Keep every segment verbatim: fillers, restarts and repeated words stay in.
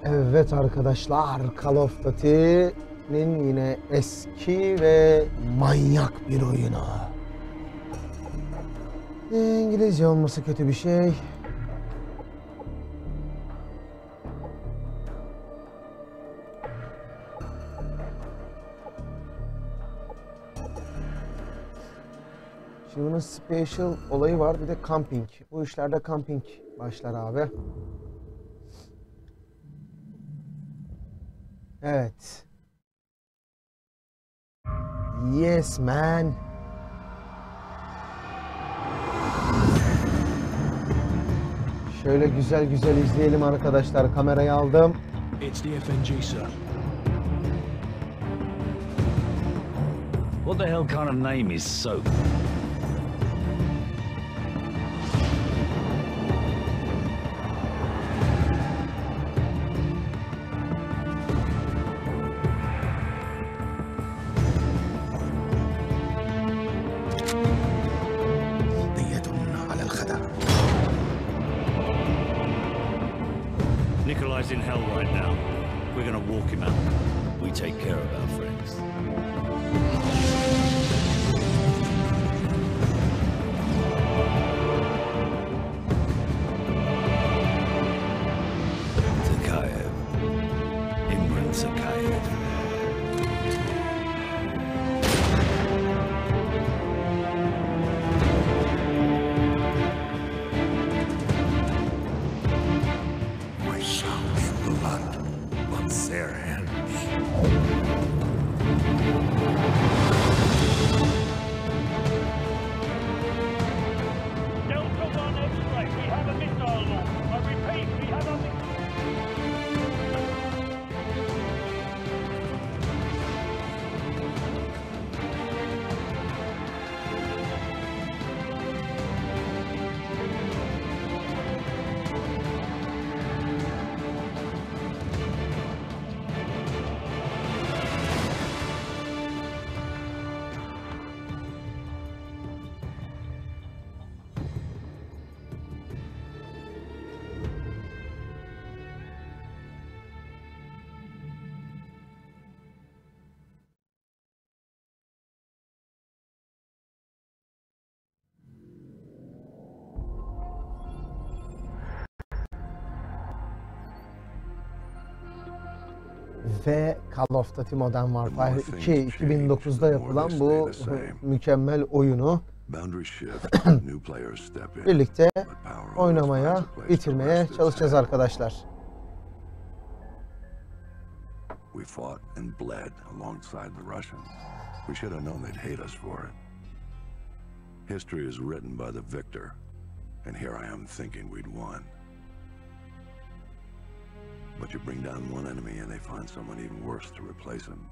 Evet arkadaşlar, Call of Duty'nin yine eski ve manyak bir oyunu. İngilizce olması kötü bir şey. Şimdi bunun special olayı var, bir de camping. Bu işlerde camping başlar abi. Evet. Yes man. Şöyle güzel güzel izleyelim arkadaşlar. Kamerayı aldım. It's the F N G, sir. What the hell kind of name is Soap? Nikolai's in hell right now. We're gonna walk him out. We take care of our friends. Zakhaev. Imran Zakhaev. Their hands. Delta one X-ray, we have a missile launch. I repeat, we have a missile. Ve Call of Duty Modern Warfare iki, iki bin dokuzda yapılan bu mükemmel oyunu birlikte oynamaya, bitirmeye çalışacağız arkadaşlar. We fought and bled alongside the Russians. We should have known they'd hate us for it. History is written by the victor, and here I am thinking we'd won. But you bring down one enemy and they find someone even worse to replace him.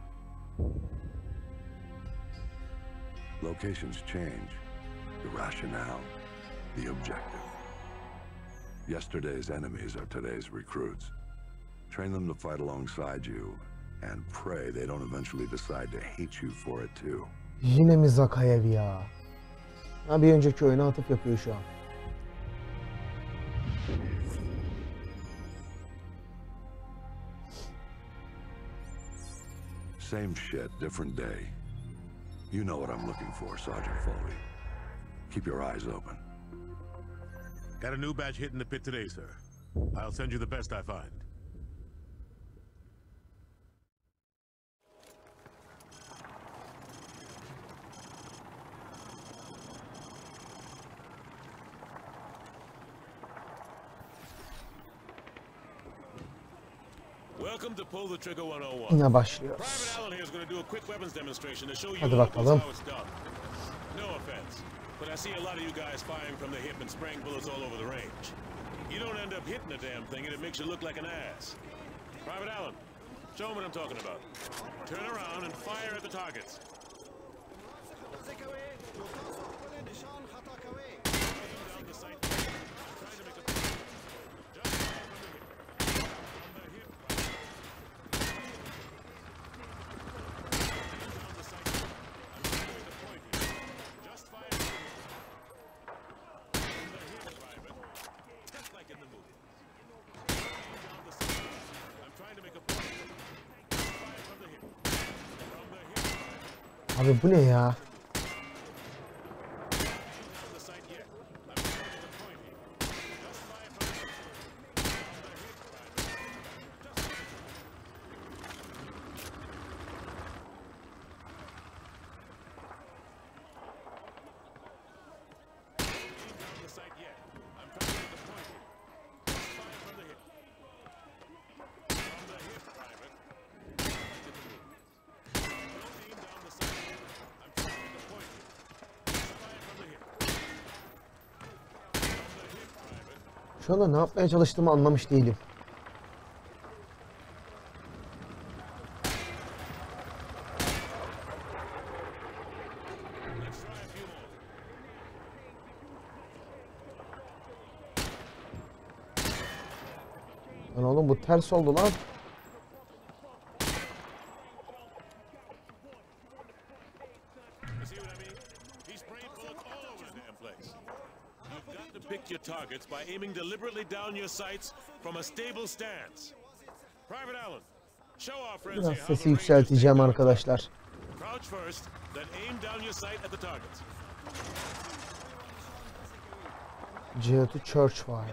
Locations change, the rationale, the objective. Yesterday's enemies are today's recruits. Train them to fight alongside you and pray they don't eventually decide to hate you for it too. Yine mi Zakhaev ya? Ha, bir önceki oyuna atıf yapıyor şu an. Same shit, different day. You know what I'm looking for, Sergeant Foley. Keep your eyes open. Got a new batch hitting the pit today, sir. I'll send you the best I find. Welcome to Pull the Trigger one oh one. Yine başlıyoruz. Private Allen here is going to do a quick weapons demonstration to show you Hadi bakalım. how it's done. No offense, but I see a lot of you guys firing from the hip and spraying bullets all over the range. You don't end up hitting a damn thing and it makes you look like an ass. Private Allen, show them what I'm talking about. Turn around and fire at the targets. Down the sight. Trying to make a just fire from the hip. From the hip. Down the sight. I'm showing the point here. Just fire from the hip. From the hip, Private. Just like in the movie. Down the sight. I'm Abi bu ne ya? Şu anda ne yapmaya çalıştığımı anlamış değilim. Lan oğlum bu ters oldu lan. Pick your targets by aiming deliberately down your sights from a stable stance. Private Allen, show our friends Biraz here how the sesi Rangers yükselteceğim take arkadaşlar. Crouch first, then aim down your sight at the targets. Cihat'ı Church var.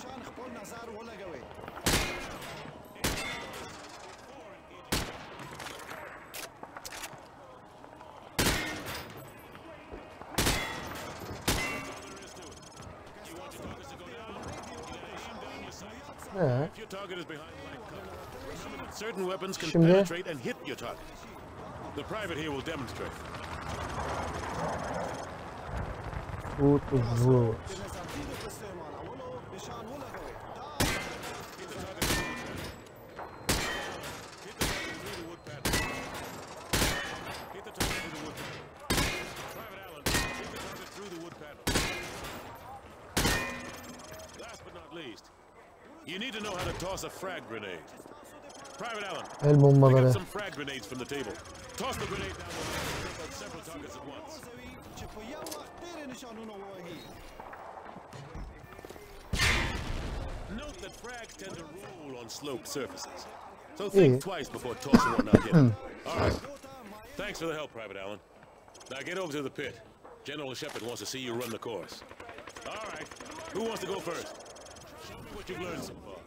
Ne? If your target is behind light cover, remember that certain weapons can Şimdi- penetrate and hit your target. The private here will demonstrate. Foot Root. Hit the target through the wood panel. Hit the target through the wood panel. Private Allen, hit the target through the wood panel. Last but not least, you need to know how to toss a frag grenade. Private Allen, El pick bombaları. up some frag grenades from the table. Toss the grenade down the line and take out several targets at once. Note that frags tend to roll on sloped surfaces. So think İyi. twice before tossing one out here. All right. Thanks for the help, Private Allen. Now get over to the pit. General Shepard wants to see you run the course. All right. Who wants to go first? Show me what you've learned so far.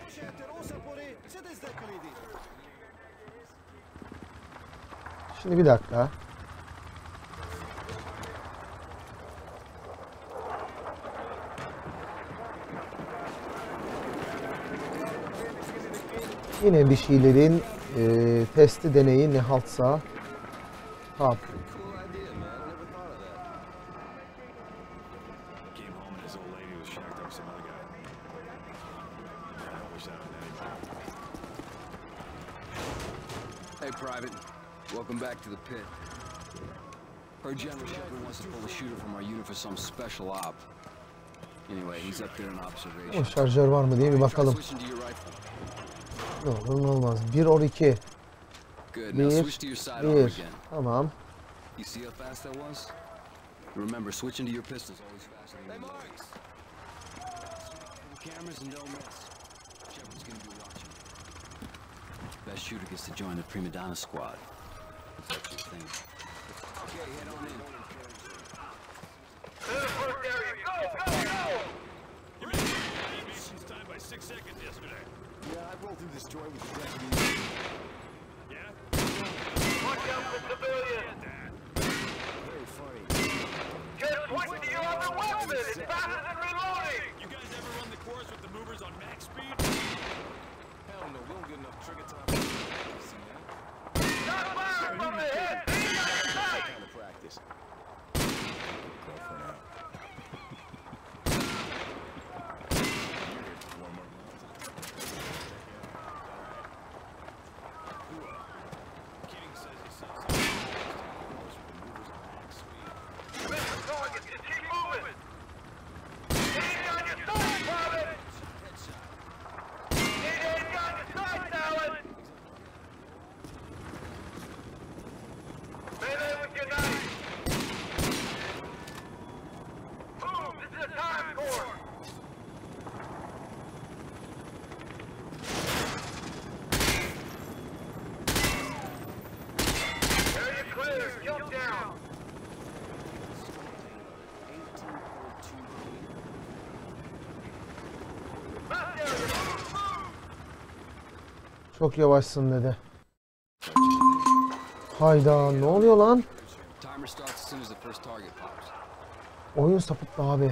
Şimdi bir dakika. Yine bir şeylerin e, testi deneyi ne haltsa. Hap. Came home and his old lady was shacked up with some other guy. Man, I wish that was Hey, Private. Welcome back to the pit. Heard General Shepard wants to pull a shooter from our unit for some special op. Anyway, he's up there in O observation. şarjör var mı diye bir Try bakalım. switching to your rifle. Ne olur ne olmaz. bir on iki. Good. Now Bir, switch to your sidearm bir. again. Tamam. You see how fast that was? Remember, switching to your pistol's always faster than your legs. The cameras and don't miss. Shepard's gonna be watching. Best shooter gets to join the Prima Donna squad. That's your thing. Okay, head on in. You missed the animation's time by six seconds yesterday. Yeah, I rolled through this joint with the deputy. Yeah? Watch out for civilians! Very funny. Just switch to your other weapon! It's faster than reloading! You guys ever run the course with the movers on max speed? Hell no, we don't get enough trigger time. See that? Not firing from the head! Aim at the sight! Kind of practice. Go for now. One more round. King says he saw some course with the movers on max speed. Miss the target! Just keep moving! Aim on your sight, Private! Need aim on your sight, Alan! Çok yavaşsın dedi. Hayda, ne oluyor lan? Timer starts as soon as the first target pops. Oyun sapıttı abi.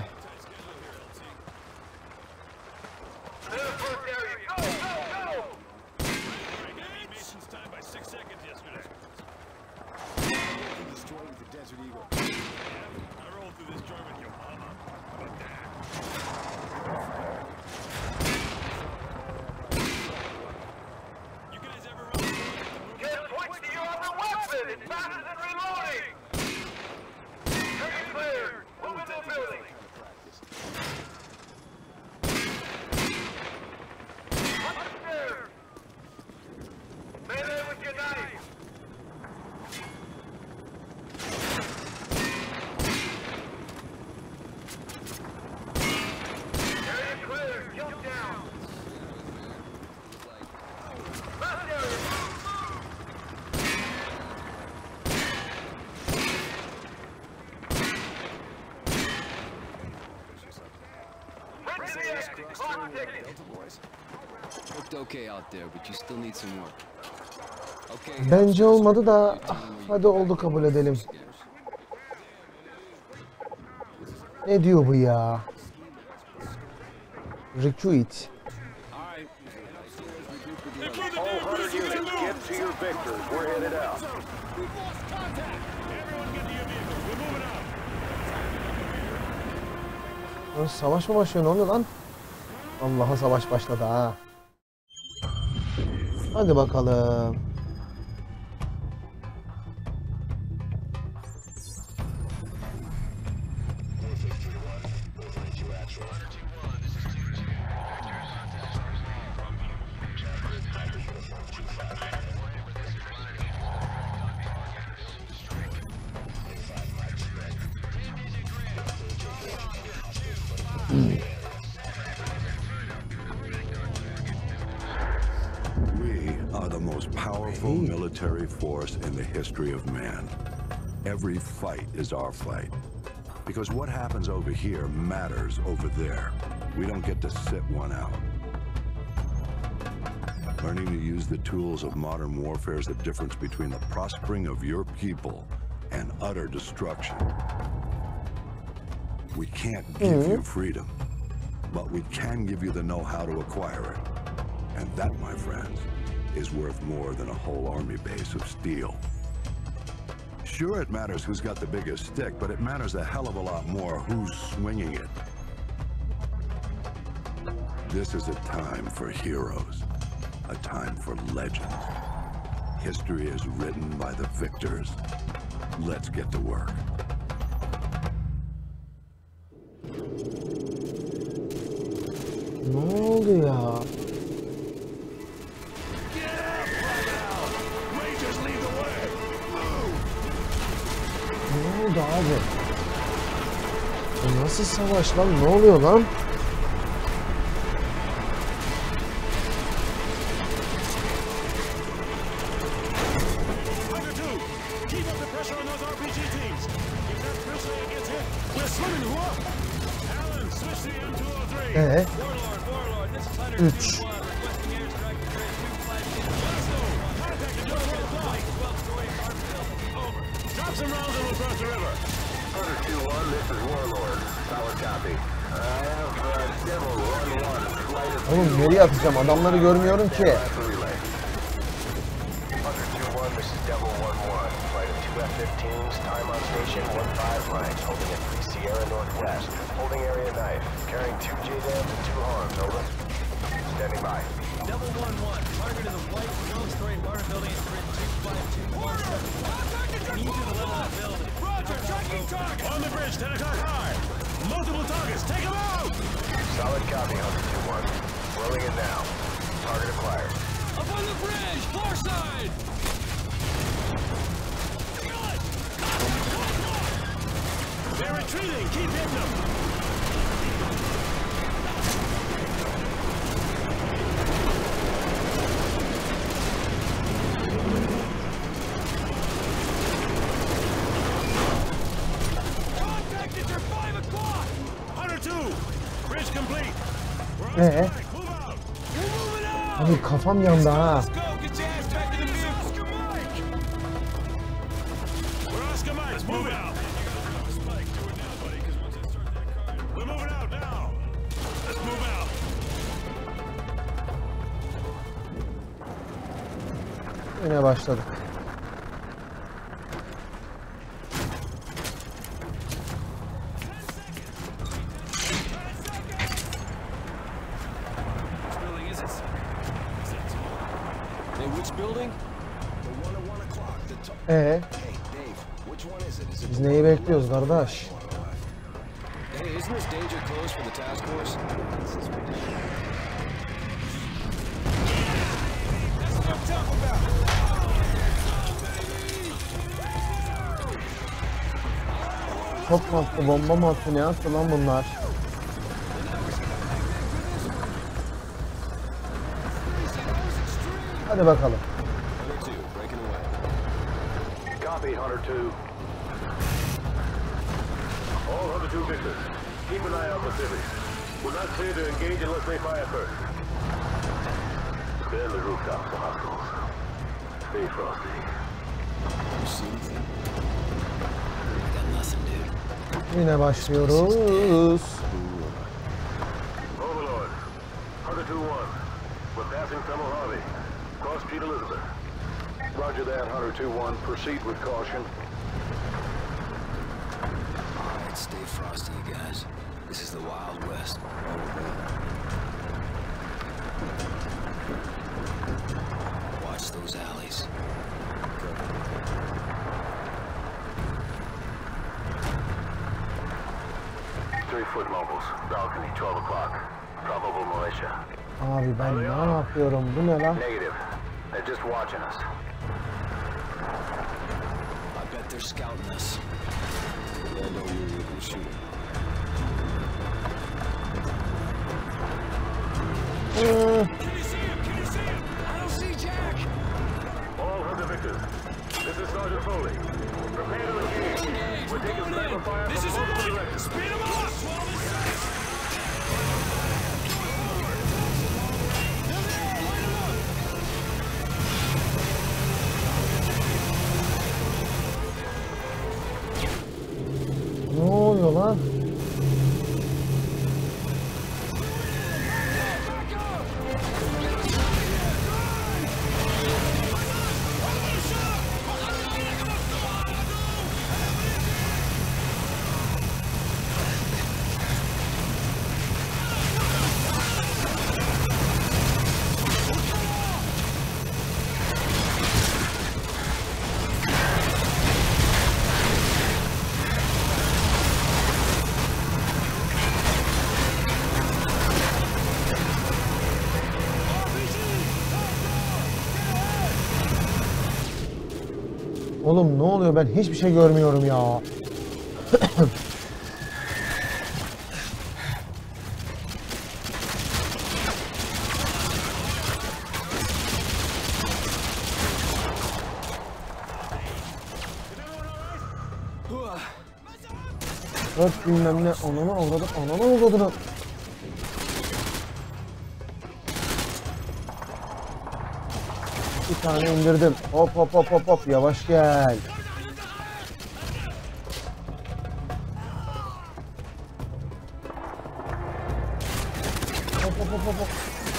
Looked okay out there, but you still need some work. Okay. Bence olmadı da ah, hadi oldu kabul edelim. Ne diyor bu ya? Recruit. Savaş mı başlıyor, ne oluyor lan? Allah'a savaş başladı ha. Hadi bakalım. Military force in the history of man. Every fight is our fight. Because what happens over here matters over there. We don't get to sit one out. Learning to use the tools of modern warfare is the difference between the prospering of your people and utter destruction. We can't give mm-hmm. you freedom, but we can give you the know-how to acquire it. And that, my friends, is worth more than a whole army base of steel. Sure, it matters who's got the biggest stick, but it matters a hell of a lot more who's swinging it. This is a time for heroes, a time for legends. History is written by the victors. Let's get to work. Ne oldu ya? Ne oldu abi? Bu nasıl savaş lan? Ne oluyor lan? Ee? Üç. Oğlum nereye atacağım? Adamları görmüyorum ki. On the bridge, ten o'clock high. Multiple targets, take them out! Solid copy, Hunter two one. Rolling in now. Target acquired. Up on the bridge, far side! They're retreating, keep hitting them! Ee? Abi kafam yandı ha. Yine başladık. Ee? Biz neyi bekliyoruz kardeş? Top mu attı, bomba mı attı, ne attı lan bunlar? Hadi bakalım. Copy, Hunter two. All Hunter two Victor. Keep an eye out for civvies. We're not clear to engage unless they fire first. Stay on the rooftops, the hospitals. Stay frosty. You see anything? I got nothing, dude. Yine başlıyoruz. Overlord. Hunter two one. We're passing Tunnel Harvey. Cross Street Elizabeth. Roger that, Hunter two one. Proceed with caution. Alright, stay frosty, you guys. This is the Wild West. Watch those alleys. Three foot mobiles. Balcony, twelve o'clock. Probable militia. Abi ben ne yapıyorum? Bu ne lan? Negative. They're just watching us. I bet they're scouting us. They'll know you're able to shoot. Ee, All Hunter Victors. This is Sergeant Foley. Prepare to engage. We're taking sniper fire from multiple directions. Speed them up! ne oluyor lan? Oğlum ne oluyor? Ben hiçbir şey görmüyorum ya. Dört bilmem ne. Ananı avradım. Ananı avradım. Bir tane indirdim. Hop hop hop hop hop. Yavaş gel. Hop hop hop hop hop.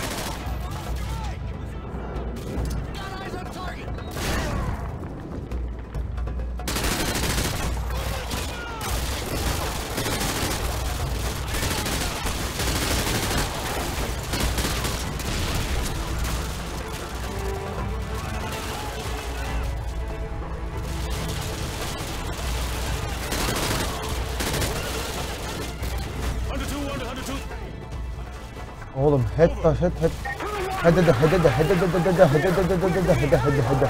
Oğlum head taş head head. Hede de hede de hede de hede de hede de hede de hede hede hede hede.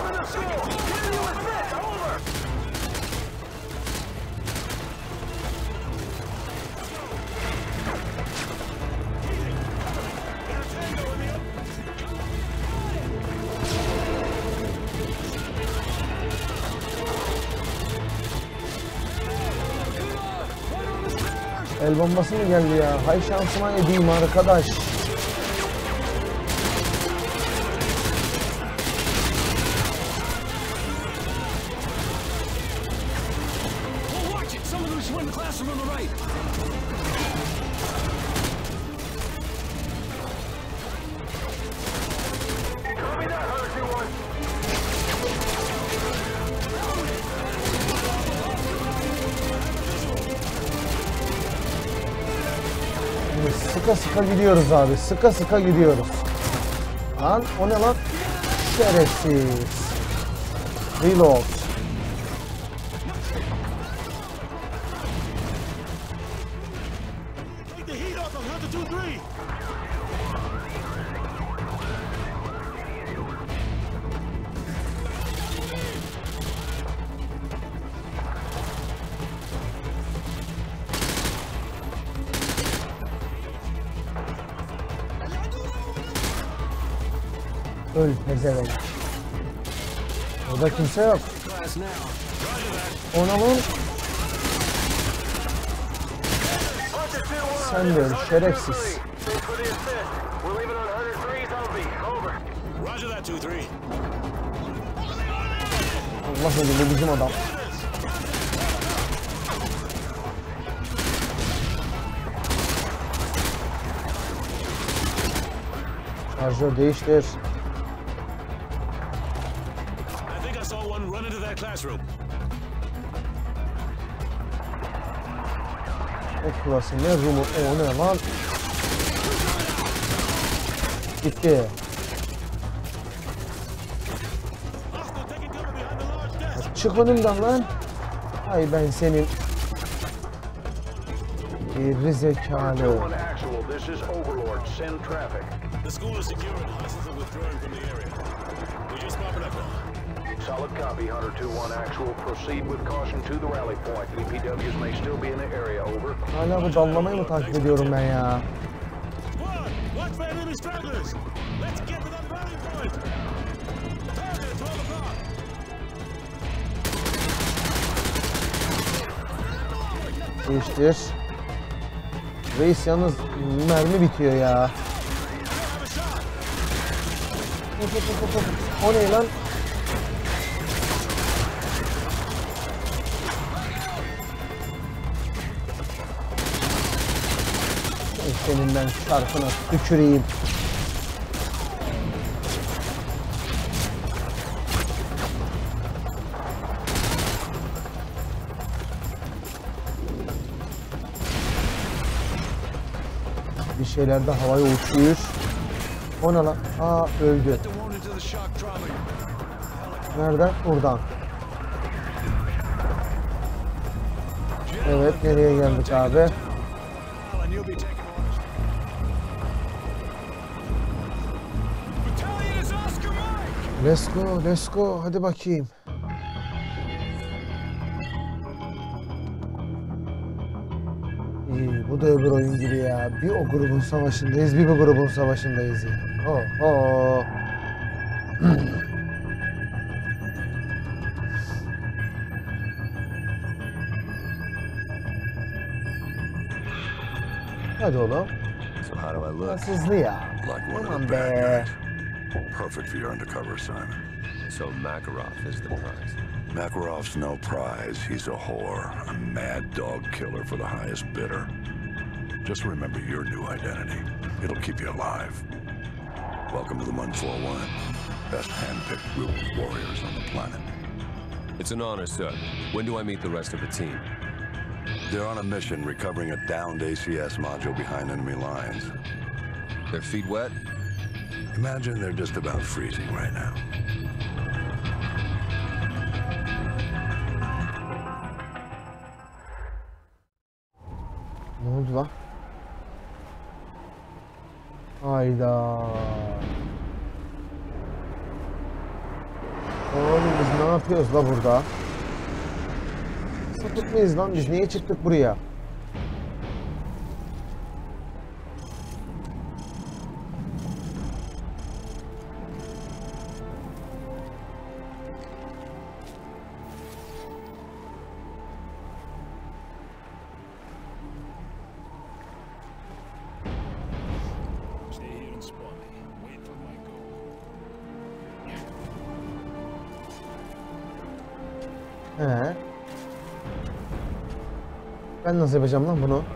El bombası mı geldi ya? Hay şansıma edeyim arkadaş. Watch one in the classroom on the right. Copy that, Hunter two one. Şimdi sıka sıka gidiyoruz abi. Sıka sıka gidiyoruz. Lan o ne lan? Şerefsiz. Reload. Take the heat off of Hunter two three. Öl pezevenk. Burada kimse yok. Class now. Ona lan. Sen de öl şerefsiz. Thanks for the assist. We're leaving on Hunter three's Humvee. Over. Roger that two three. Allah öyle bu bizim adam. Şarjör değiştir. I think I saw one run into that classroom. O klası ne rumu o ne lan? Gitti. Hostile taking cover behind the large desk. Çık önümden lan. Ay ben senin. Geri zekalı. two one actual. This is Overlord. Send traffic. The school is secure and hostiles are withdrawing from the area. We're just popping up now. Solid copy, Hunter two one actual. Proceed with caution to the rally point. E P Ws may still be in the area. Over. Hala bu dallamayı mı takip ediyorum ben ya? Squad, watch for enemy stragglers. Let's get to that rally point. Target at twelve o'clock. Değiştir. Reis yalnız mermi bitiyor ya. Hop, hop, hop, hop. O ne lan? Senin ben çarpına tüküreyim. Bir şeyler de havaya uçuyor. O ne lan? Aa öldü. The wounded to the shock trauma. Nereden? Buradan. Evet, nereye geldik abi? And you'll be taking orders. Battalion is Oscar Mike. Let's go, let's go. Hadi bakayım. İyi, bu da öbür oyun gibi ya. Bir o grubun savaşındayız, bir bu grubun savaşındayız ya. Oh, oh. Hadi oğlum. So how do I look? Biraz hızlı ya. Like one Aman of the bad be. guys. Perfect for your undercover assignment. So Makarov is the prize. Makarov's no prize. He's a whore, a mad dog killer for the highest bidder. Just remember your new identity. It'll keep you alive. Welcome to the one forty-one. Best hand-picked group of warriors on the planet. It's an honor, sir. When do I meet the rest of the team? They're on a mission recovering a downed A C S module behind enemy lines. Their feet wet? Imagine they're just about freezing right now. Ne oldu lan? Hayda. Oğlum biz ne yapıyoruz la burada? Sapık mıyız lan? Biz niye çıktık buraya? Stay here and spawn me. Wait for my go. He. Ben nasıl yapacağım lan bunu?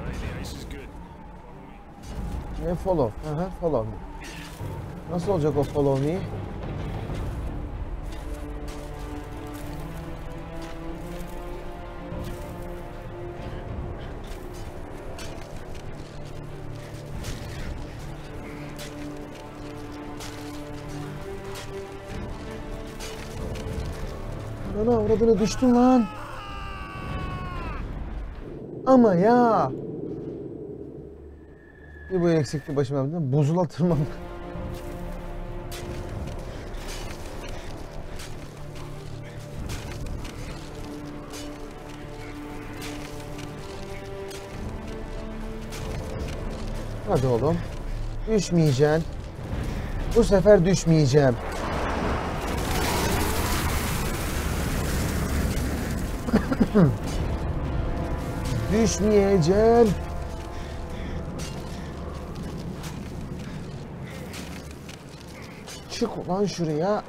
Ne follow? Aha, follow me. Nasıl olacak o follow me? Ana avradını düştüm lan. Ama ya. Bir bu eksikli başıma yaptım. Buzula tırmam. Hadi oğlum. Düşmeyeceksin. Bu sefer düşmeyeceğim. Düşmeyeceğim. Çık ulan şuraya.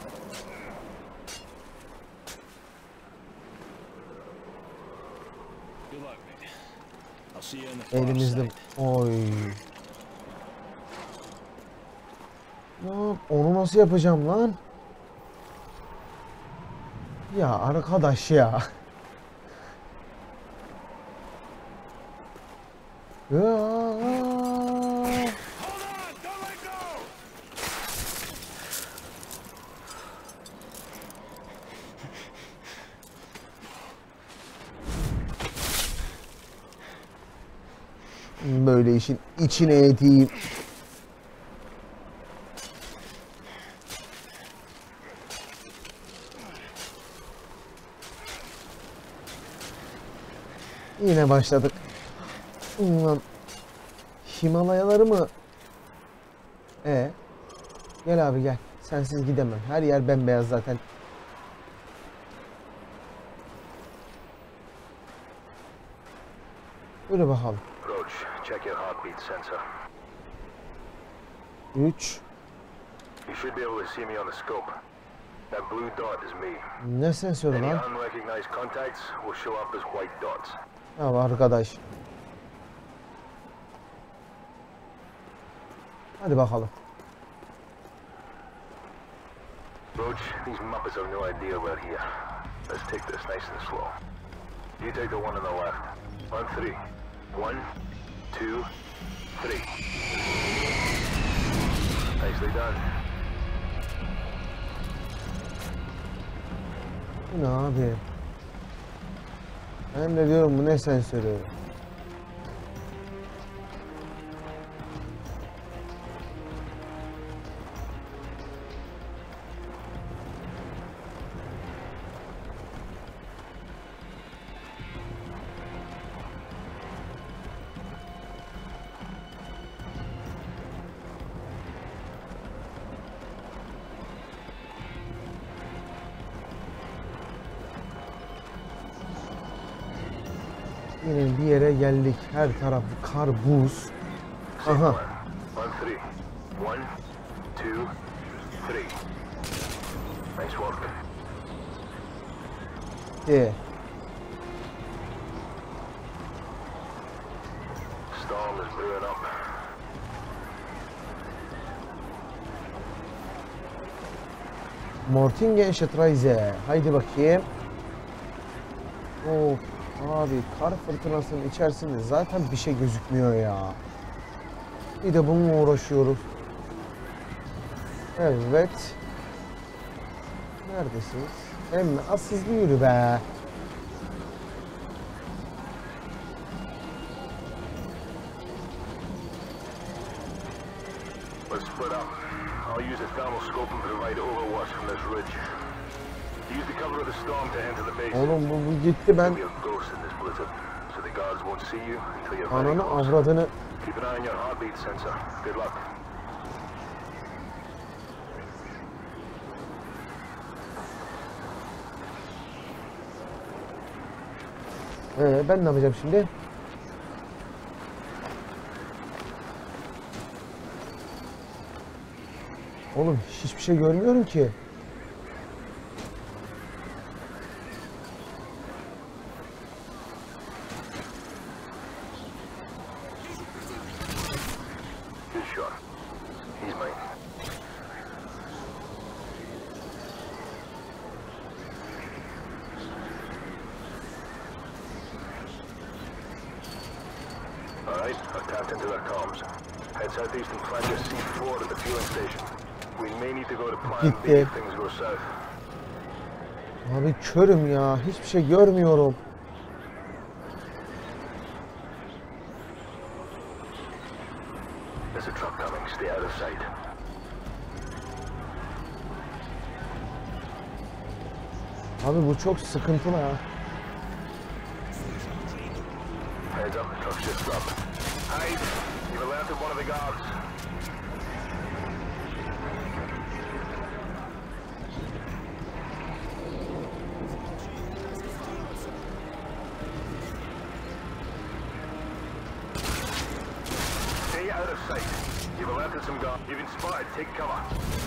Elimizde. Oy. Lan onu nasıl yapacağım lan? Ya arkadaş ya. Ya. Böyle işin içine edeyim. Yine başladık. Ulan Himalayaları mı? E gel abi gel. Sensiz gidemem. Her yer bembeyaz zaten. Böyle bakalım. Check your heartbeat sensor. üç. You should be able to see me on the scope. That blue dot is me. Ne sensörü Any lan? unrecognized contacts will show up as white dots. Ya arkadaş. Hadi bakalım. Roach, these Muppets have no idea we're here. Let's take this nice and slow. You take the one on the left. On three. One, two, three. Nicely done. Bu ne abi? Ben de diyorum bu ne sensörü? Yine bir yere geldik. Her taraf kar, buz. Aha. On three. One, two, three. Nice work. De. Storm is brewing up. Mortingenstraße. Haydi bakayım. Of. Abi kar fırtınasının içerisinde zaten bir şey gözükmüyor ya. Bir de bununla uğraşıyoruz. Evet. Neredesiniz? Emmi az hızlı yürü be. Let's split up. I'll use a thermal scope and provide overwatch from this ridge. Use the cover of the storm to enter the base. Oğlum bu, bu gitti ben. Be a ghost in this blizzard, so the guards won't see you until you're very Ananı close. avradını. Keep an eye on your heartbeat sensor. Good luck. Ee, ben ne yapacağım şimdi? Oğlum hiçbir şey görmüyorum ki. tonight, I've tapped into their comms. Head southeast and plant your C four at the fueling station. We may need to go to plan B Gitti. if things go south. Abi körüm ya. Hiçbir şey görmüyorum. There's a truck coming. Stay out of sight. Abi bu çok sıkıntılı ha. Heads up, the truck's just up. Hide! You've alerted one of the guards. Stay out of sight. You've alerted some guards. You've been spotted. Take cover.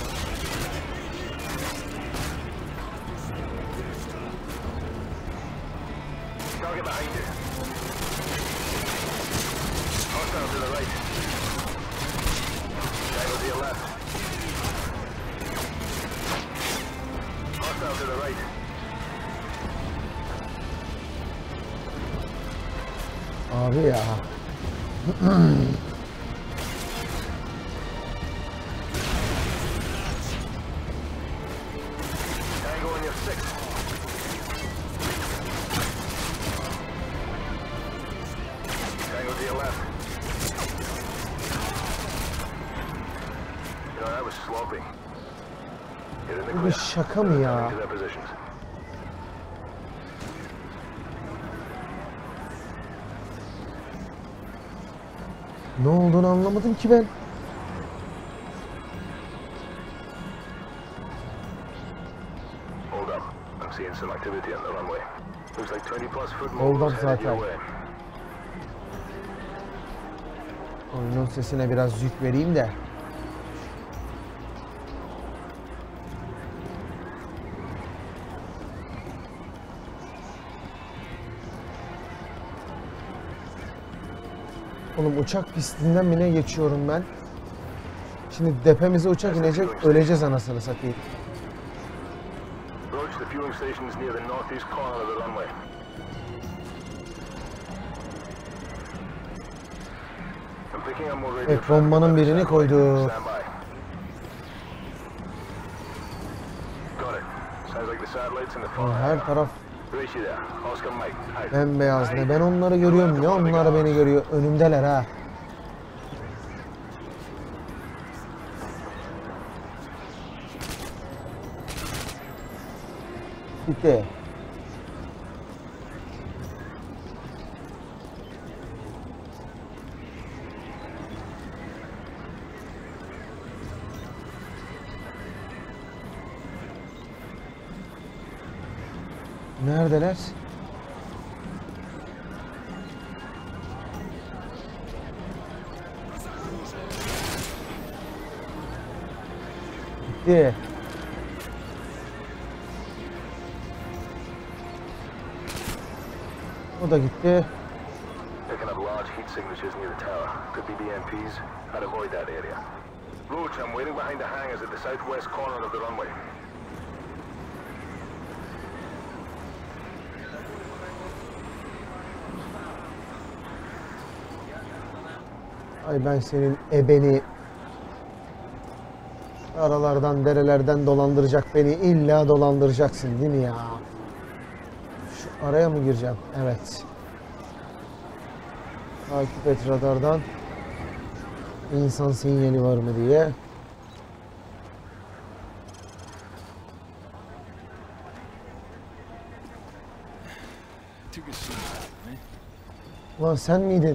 Target behind you. Hostile to the right. Tango to your left. Hostile to the right. Abi ya. Tango on your six. Tango to your left. You know, that was sloppy. Get in the Bu clear. bir şaka mı ya? To their positions. Ne olduğunu anlamadım ki ben. Hold up. I'm seeing some activity on the runway. Looks like twenty plus foot Hold mobiles up headed your zaten. way. Oyunun sesine biraz yük vereyim de. Oğlum uçak pistinden mi ne geçiyorum ben? Şimdi depemize uçak inecek, öleceğiz anasını satayım. Roach, the fueling station is near the northeast corner of the runway. I'm picking up more radio Evet, bombanın birini koyduk. Stand by. Got it. Sounds like the satellites in the far. Her taraf Race you there. Oscar Mike. Hide. bembeyaz. Ne ben onları görüyorum ne onlar beni görüyor. Önümdeler ha. Bitti. Neredeler? Gitti. O da gitti. Picking up large heat signatures near the tower. Could be B M Ps. I'd avoid that area. Roach, I'm waiting behind the hangars at the southwest corner of the runway. Ay ben senin ebeni aralardan derelerden dolandıracak beni illa dolandıracaksın değil mi ya? Şu araya mı gireceğim? Evet. Takip et radardan. İnsan sinyali var mı diye. Ulan sen miydin?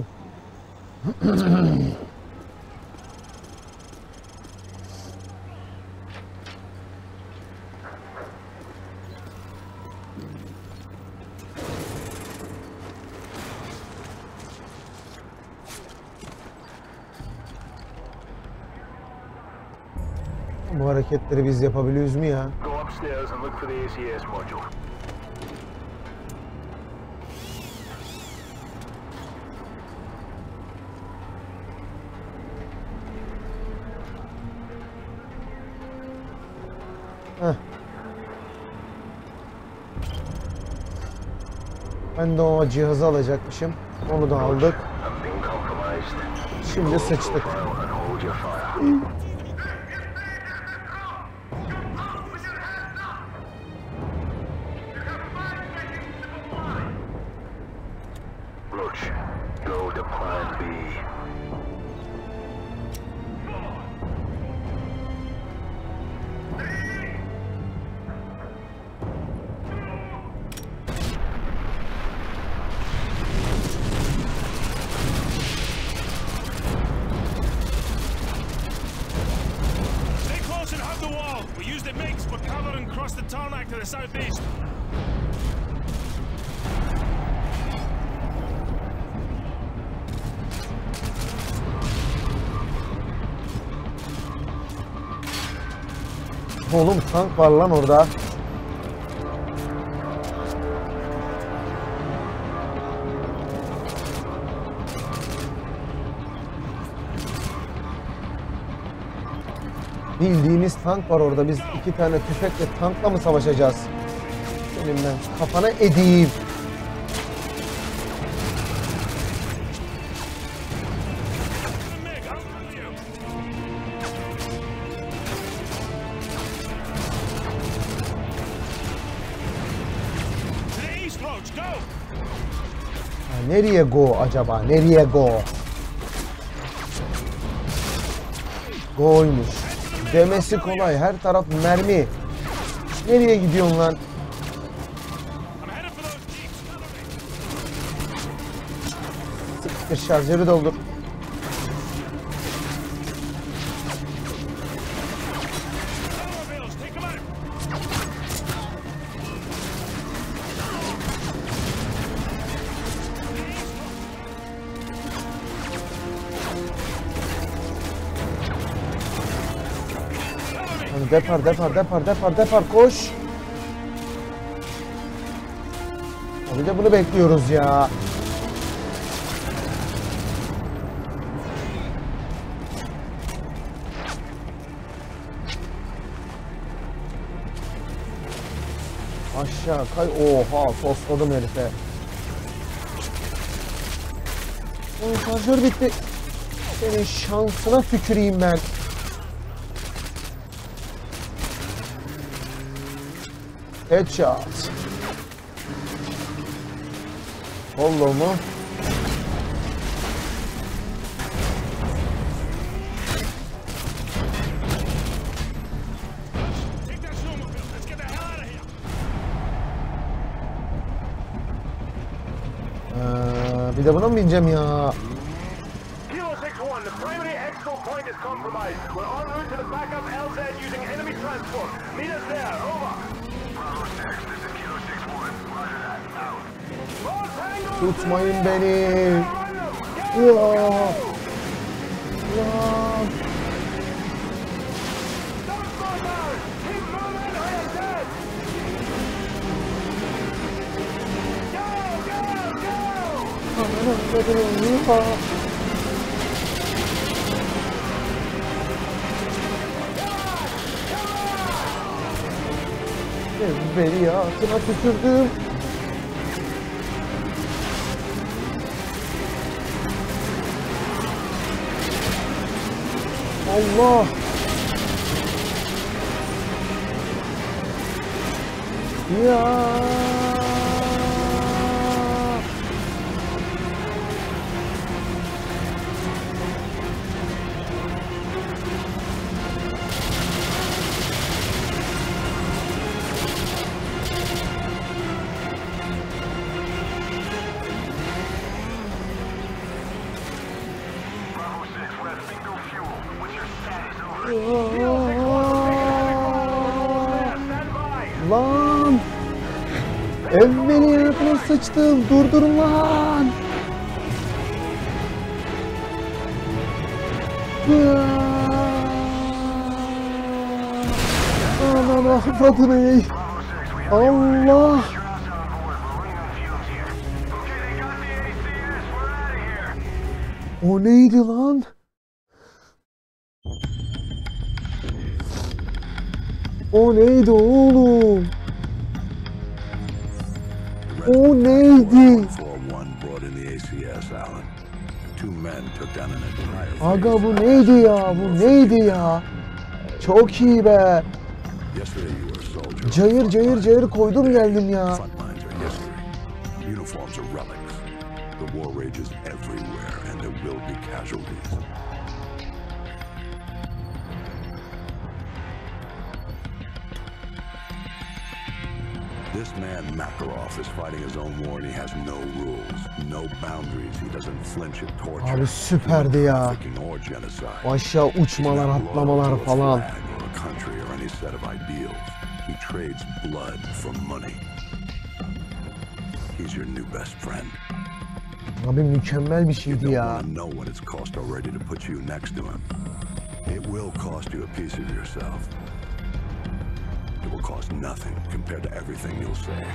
Bu hareketleri biz yapabiliyoruz mu ya? Go upstairs and look for the A C S module. Heh. Ben de o cihazı alacakmışım. Onu da aldık. I'm being compromised. Şimdi sıçtık. Roach, go to plan B. Stay close and hug the wall. We use the MiGs for cover and cross the tarmac to the southeast. Oğlum tank var lan orada. Bildiğimiz tank var orada. Biz iki tane tüfekle tankla mı savaşacağız? Senin ben kafana edeyim. Ha, nereye go acaba? Nereye go? Go'ymuş. Demesi kolay. Her taraf mermi. Nereye gidiyorsun lan? Sıkıştır, şarjörü doldur. Depar, depar, depar, depar, depar, koş. Bir de bunu bekliyoruz ya. Aşağı kay. Oha, tosladım herife. O şarjör bitti. Senin şansına tüküreyim ben. Headshot. Follow mu? Ee, bir de buna mı bineceğim ya? Kilo six one, the primary exfil point is compromised. We're en route to the backup L Z using enemy transport. Meet us there, over. Tutmayın beni. Ya. Ya. Evveliyatına tükürdüm. Allah! Ya! Lan! Evveliyatına sıçtım. Durdurun lan! Aman ahfatını. Allah! O neydi lan? O neydi oğlum? O neydi? four one brought in the A C S, Alan. Two men took down an entire Aga phase. bu neydi ya? Bu neydi ya? Çok iyi be. Yesterday you were a soldier. Cayır cayır cayır koydum geldim ya. Front lines are history. Uniforms are relics. The war rages everywhere and there will be casualties. This man, Makarov, is fighting his own war and he has no rules, no boundaries. He doesn't flinch at torture, Abi süperdi ya. trafficking or genocide. Aşağı He's uçmalar, not loyal atlamalar to a falan. flag or a country or any set of ideals. He trades blood for money. He's your new best friend. Abi mükemmel bir You şeydi don't ya. want to know what it's cost already to put you next to him. It will cost you a piece of yourself. It will cost nothing compared to everything you'll save.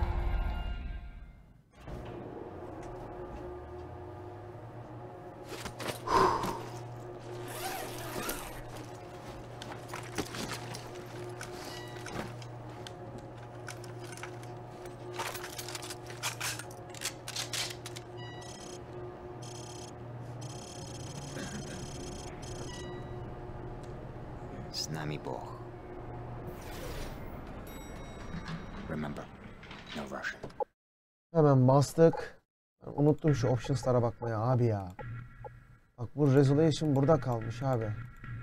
С нами Бог. Remember, no Russian. Hemen bastık. Ben unuttum şu options'lara bakmayı abi ya. Bak bu resolution burada kalmış abi.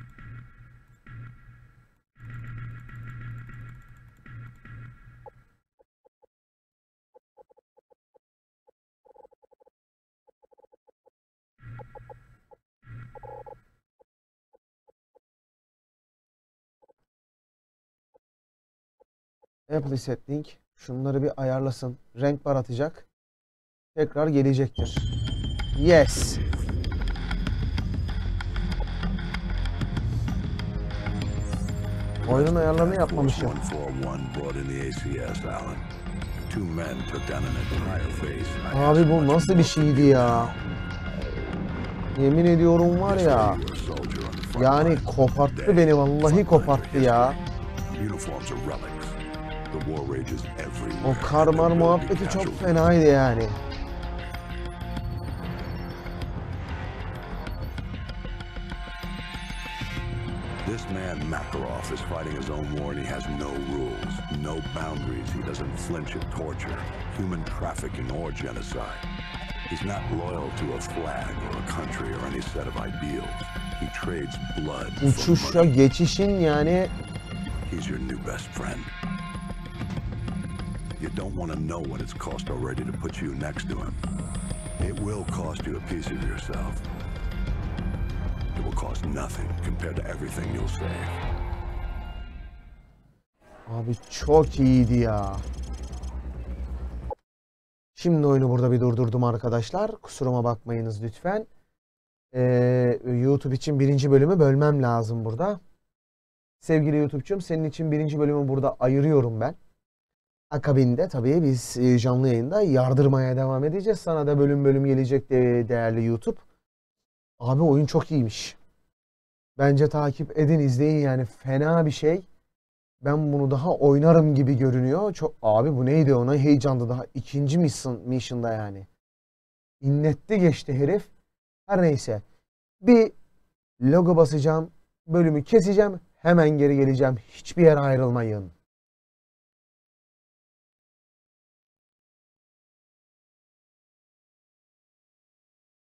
Apply setting. Şunları bir ayarlasın. Renk bar atacak. Tekrar gelecektir. Yes. Oyunun ayarlarını yapmamışım. one forty-one brought in the A C S, Alan. Two men took down an entire base. Abi bu nasıl bir şeydi ya? Yemin ediyorum var ya. Yani koparttı beni, vallahi koparttı ya. Uniforms are relics. The war rages everywhere. O karmar muhabbeti çok fenaydı yani. This man, Makarov, is fighting his own war and he has no rules, no boundaries. He doesn't flinch at torture, human trafficking, or genocide. He's not loyal to a flag or a country or any set of ideals. He trades blood for Uçuşa money. geçişin yani He's your new best friend. You don't want to know what it's cost already to put you next to him. It will cost you a piece of yourself. It will cost nothing compared to everything you'll save. abi çok iyiydi ya. Şimdi oyunu burada bir durdurdum arkadaşlar. Kusuruma bakmayınız lütfen. Ee, YouTube için birinci bölümü bölmem lazım burada. Sevgili YouTube'cum, senin için birinci bölümü burada ayırıyorum ben. Akabinde tabii biz e, canlı yayında yardırmaya devam edeceğiz. Sana da bölüm bölüm gelecek de, değerli YouTube. Abi oyun çok iyiymiş. Bence takip edin, izleyin yani, fena bir şey. Ben bunu daha oynarım gibi görünüyor. Çok abi bu neydi, ona heyecanlı, daha ikinci mission, mission'da yani. İnnetti geçti herif. Her neyse. Bir logo basacağım. Bölümü keseceğim. Hemen geri geleceğim. Hiçbir yere ayrılmayın.